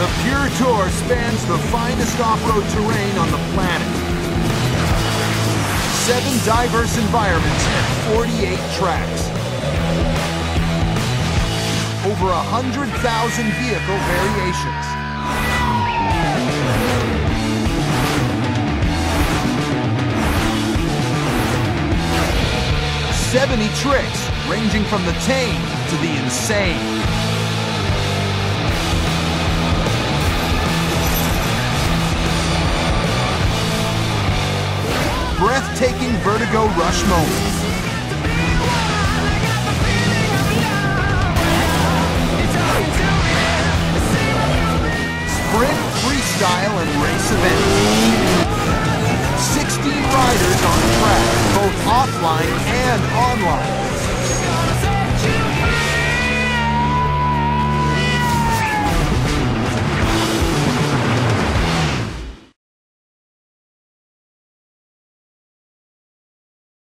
The Pure Tour spans the finest off-road terrain on the planet. 7 diverse environments and 48 tracks. Over 100,000 vehicle variations. "70 tricks, ranging from the tame to the insane. Breathtaking vertigo rush moments. Sprint, freestyle, and race events. 16 riders on track, both offline and online.